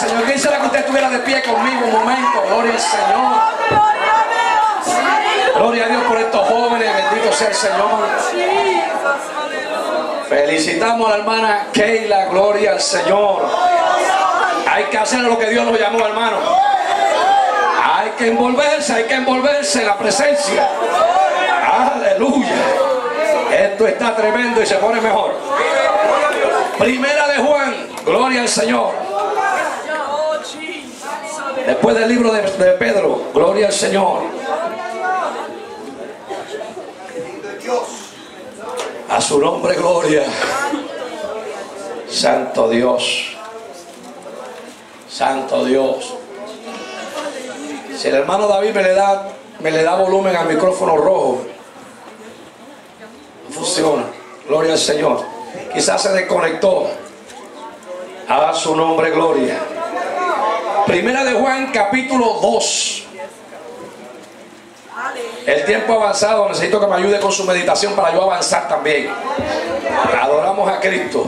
Señor. Quisiera que usted estuviera de pie conmigo un momento. Gloria al Señor. Gloria a Dios por estos jóvenes. Bendito sea el Señor. Felicitamos a la hermana Keila. Gloria al Señor. Hay que hacer lo que Dios nos llamó, hermano. Hay que envolverse en la presencia. Aleluya. Esto está tremendo y se pone mejor. Primera de Juan. Gloria al Señor. Después del libro de Pedro. Gloria al Señor. A su nombre, gloria. Santo Dios. Santo Dios. Si el hermano David me le da volumen al micrófono rojo, no funciona. Gloria al Señor. Quizás se desconectó. A su nombre, gloria. Primera de Juan, capítulo 2. El tiempo avanzado, necesito que me ayude con su meditación para yo avanzar también. Adoramos a Cristo.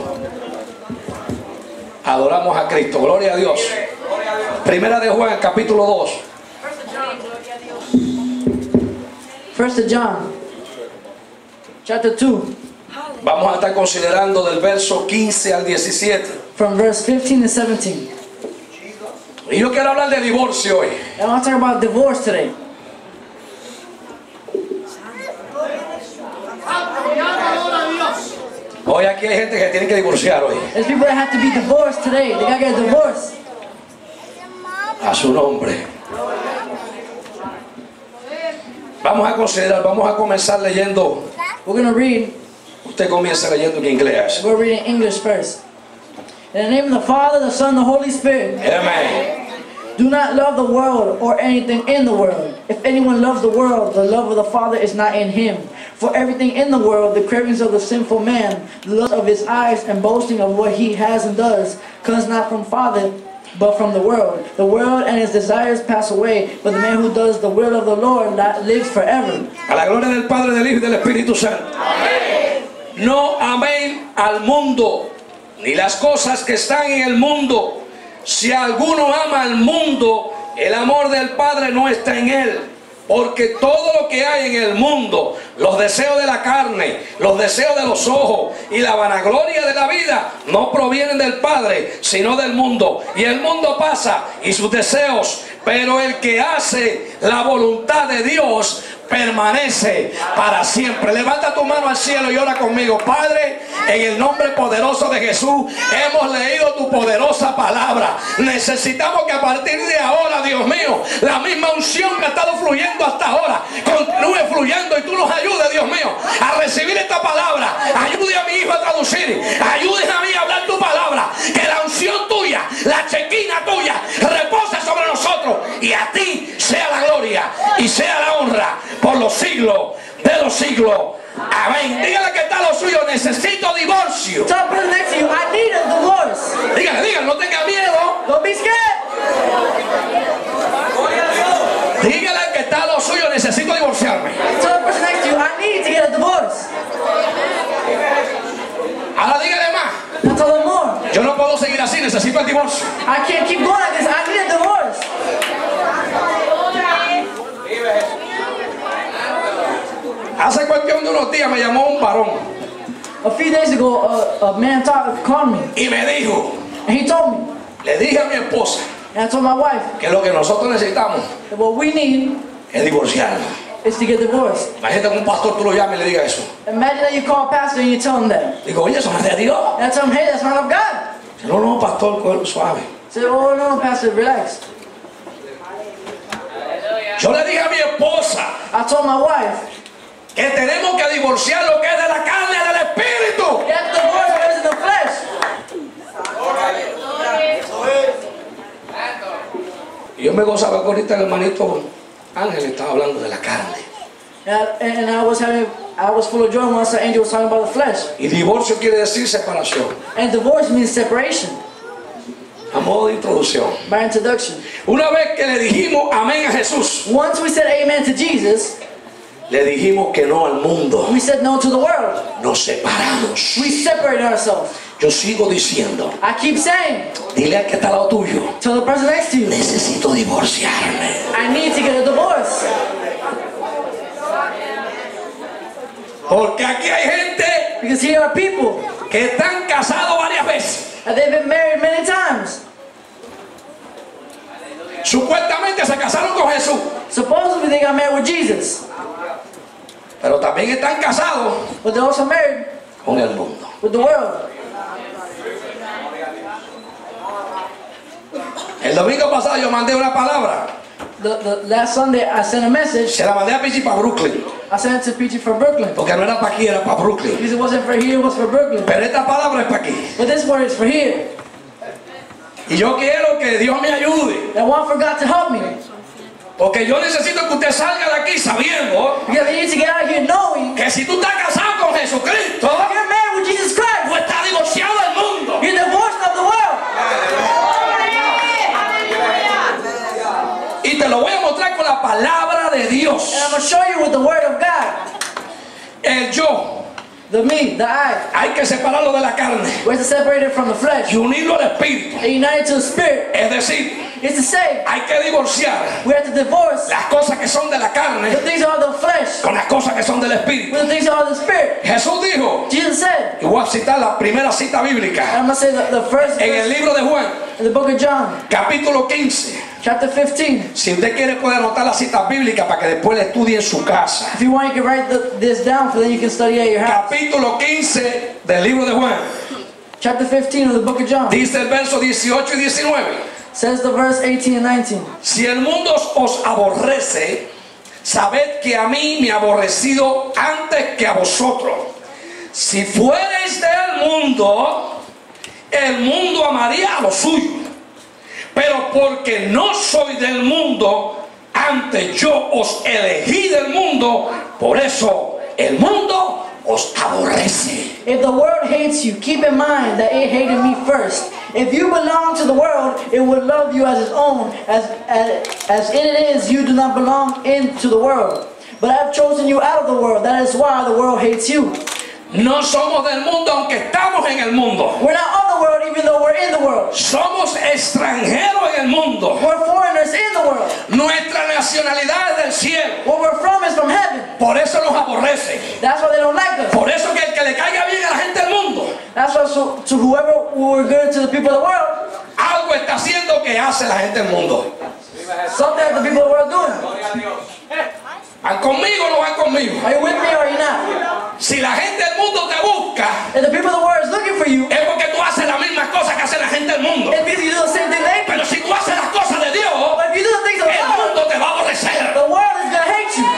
Adoramos a Cristo. Gloria a Dios. Primera de Juan, capítulo 2. First of John, chapter 2. Vamos a estar considerando del verso 15 al 17. From verse 15 to 17. Y yo quiero hablar de divorcio hoy. I want to talk about divorce today. Hoy aquí hay gente que tiene que divorciar hoy. There's people that have to be divorced today. They gotta get a divorce. A su nombre. Vamos a considerar, vamos a comenzar leyendo. We're gonna read. Usted comienza leyendo en inglés. We're reading English first. In the name of the Father, the Son, the Holy Spirit. Amén. Do not love the world or anything in the world. If anyone loves the world, the love of the Father is not in him. For everything in the world, the cravings of the sinful man, the lust of his eyes, and boasting of what he has and does, comes not from Father, but from the world. The world and its desires pass away, but the man who does the will of the Lord lives forever. A la gloria del Padre, del Hijo y del Espíritu Santo. Amén. No amén al mundo, ni las cosas que están en el mundo. Si alguno ama al mundo, el amor del Padre no está en él. Porque todo lo que hay en el mundo, los deseos de la carne, los deseos de los ojos y la vanagloria de la vida, no provienen del Padre, sino del mundo. Y el mundo pasa y sus deseos, pero el que hace la voluntad de Dios permanece para siempre. Levanta tu mano al cielo y ora conmigo. Padre, en el nombre poderoso de Jesús, hemos leído tu poderosa palabra. Necesitamos que a partir de ahora, Dios mío, la misma unción que ha estado fluyendo hasta ahora continúe fluyendo y tú nos ayudes, Dios mío, a recibir esta palabra. Ayude a mi hijo a traducir, ayudes a mí a hablar tu palabra. Que la unción tuya, la chequina tuya repose sobre nosotros y a ti sea la gloria y sea la honra por los siglos de los siglos. Amén. Dígale que está lo suyo. Necesito divorcio. Tell the person next to you, I need a divorce. Dígale, no tenga miedo. Don't be scared. Dígale que está lo suyo. Necesito divorciarme. Tell the person next to you, I need to get a divorce. Ahora dígale más. Now tell them more. Yo no puedo seguir así. Necesito el divorcio. I can't keep going like this. I need a divorce. Hace cuestión de unos días me llamó un varón. A few days ago, a man called me. Y me dijo. And he told me. Le dije a mi esposa. And I told my wife. Que lo que nosotros necesitamos. That what we need. Es divorciarnos. Is to get divorced. Imagínate que un pastor tú lo llames y le diga eso. Imagine that you call a pastor and you tell him that. Digo, oye, eso no es de Dios. And I tell him, hey, that's not of God. No, no, pastor, cuerpo suave. Say, oh no, pastor, relax. Yo le dije a mi esposa. I told my wife. Que tenemos que divorciar lo que es de la carne y del espíritu. You have to divorce what is in the flesh. Y yo me gozaba que ahorita el hermanito Ángel estaba hablando de la carne. And I was full of joy once the angel was talking about the flesh. Y divorcio quiere decir separación. And divorce means separation. A modo de introducción. By introduction. Una vez que le dijimos amén a Jesús. Once we said amen to Jesus. Le dijimos que no al mundo. We said no to the world. Nos separamos. We separated ourselves. Yo sigo diciendo, I keep saying dile al que está al lado tuyo, to the person next to you, necesito divorciarme. I need to get a divorce. Porque aquí hay gente Because here are people que están casados varias veces. and they've been married many times. Supuestamente se casaron con Jesús, Supposedly they got married with Jesus, pero también están casados but they're also married con el mundo. with the world. El domingo pasado yo mandé una palabra, The last Sunday I sent a message. se la mandé a Pichi para Brooklyn, I sent it to PG for Brooklyn. porque no era para aquí, era para Brooklyn. Because it wasn't for here, it was for Brooklyn. Pero esta palabra es para aquí. But this word is for here. Y yo quiero que Dios me ayude, And one forgot to help me. porque yo necesito que usted salga de aquí sabiendo Because I need to get out of here knowing que si tú estás casado con Jesucristo, if you're married with Jesus tú Christ, estás divorciado del mundo. you're divorced of the world. Y te lo voy a mostrar con la palabra de Dios. And I'm going to show you with the word of God. El yo, The me, the I. hay que separarlo de la carne We have to separate it from the flesh y unirlo al espíritu. and unite it to the spirit. Es decir, It's to say, hay que divorciar we have to divorce las cosas que son de la carne the things that are the flesh con las cosas que son del espíritu. with the things that are the spirit. Jesús dijo, Jesus said, y voy a citar la primera cita bíblica and I'm going to say the first en el verse libro de Juan, in the book of John, capítulo 15. chapter 15. Si usted quiere puede anotar la cita bíblica para que después la estudie en su casa. If you want, you can write this down so then you can study at your house. Capítulo 15 del libro de Juan. Chapter 15 of the book of John. Dice el verso 18 y 19. Says the verse 18 and 19. Si el mundo os aborrece, sabed que a mí me ha aborrecido antes que a vosotros. Si fuereis del mundo, el mundo amaría a lo suyo. Pero porque no soy del mundo, antes yo os elegí del mundo, por eso el mundo os aborrece. If the world hates you, keep in mind that it hated me first. If you belong to the world, it would love you as its own. As it is, you do not belong into the world. But I have chosen you out of the world. That is why the world hates you. No somos del mundo aunque estamos en el mundo. We're not of the world even though we're in the world. Somos extranjeros en el mundo. We're foreigners in the world. Nuestra nacionalidad es del cielo. Where we're from is from heaven. Por eso nos aborrece. That's why they don't like us. Por eso que el que le caiga bien a la gente del mundo, That's why to whoever we're good to the people of the world, algo está haciendo que hace la gente del mundo. something that the people of the world doing. ¿Van conmigo o no van conmigo? Are you with me or are you not? Si la gente del mundo te busca, If the people of the world is looking for you, es porque tú haces las mismas cosas que hace la gente del mundo. it's because you do the same thing they do. Pero si tú haces las cosas de Dios, But if you do the things of el God, mundo te va a aborrecer. the world is going to hate you.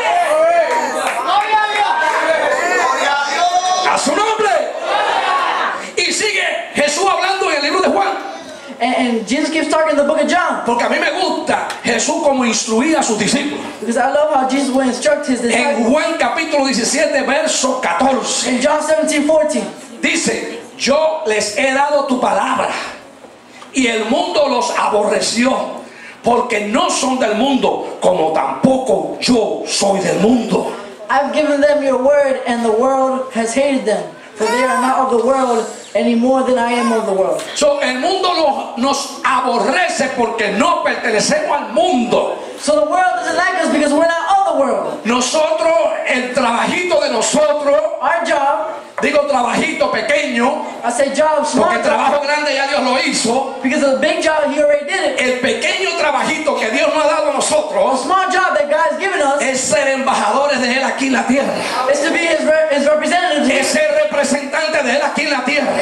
A su nombre. Y sigue Jesús hablando en el libro de Juan. And Jesus keeps talking in the book of John. Porque a mí me gusta Jesús como instruía a sus discípulos. Because I love how Jesus will instruct his En disciples. Juan capítulo 17, verso 14. In John 17:14, Dice, yo les he dado tu palabra y el mundo los aborreció porque no son del mundo como tampoco yo soy del mundo. I've given them your word and the world has hated them. For they are not of the world any more than I am of the world. So, el mundo nos aborrece porque no pertenecemos al mundo. So the world doesn't like us because we're not of the world. Nosotros, el trabajito de nosotros, Our job, digo trabajito pequeño, I say job, porque el small trabajo job, grande ya Dios lo hizo. because of the big job he already did it. El pequeño trabajito que Dios nos ha dado a The nosotros small job that God's given us es ser embajadores de Él aquí en la tierra. is to be his representatives, Es ser representante de Él aquí en la tierra.